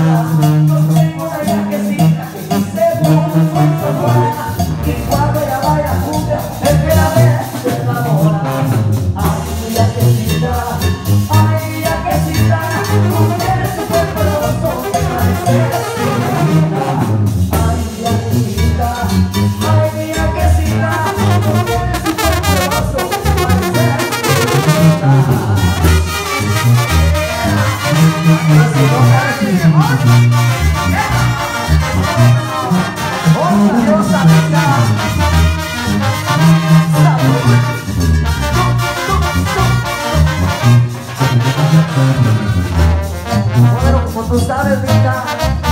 Yo tengo una viajecita y se puso en Sonora, y cuando ella vaya junta, el que la ve se enamora. Ay, viajecita, tú tienes tu cuerpo hermoso que parece espinita. Ay, viajecita, tú tienes tu cuerpo hermoso que parece espinita. Bueno, como tú sabes, Rita,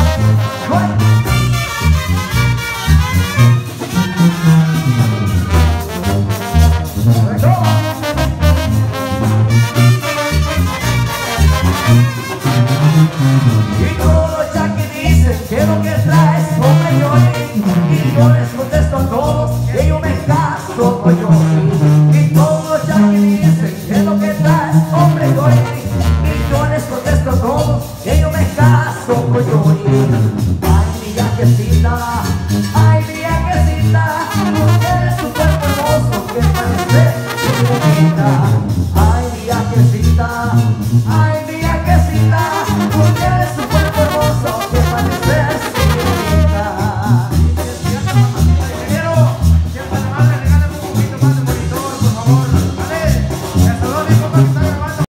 y todos los yaquis dicen que lo que traes, hombre, y yo les contesto a todos que yo me caso con Johnny. Y todos los yaquis dicen que lo que traes, hombre, y yo les contesto a todos que yo me caso con Johnny.